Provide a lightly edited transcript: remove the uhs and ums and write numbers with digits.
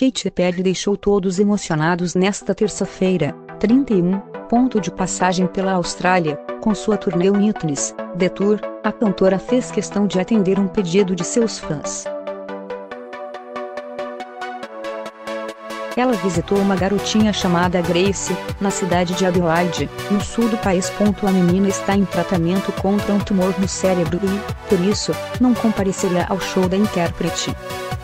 Katy Perry deixou todos emocionados nesta terça-feira, 31, ponto de passagem pela Austrália, com sua turnê Witness, The Tour. A cantora fez questão de atender um pedido de seus fãs. Ela visitou uma garotinha chamada Grace, na cidade de Adelaide, no sul do país. A menina está em tratamento contra um tumor no cérebro e, por isso, não compareceria ao show da intérprete.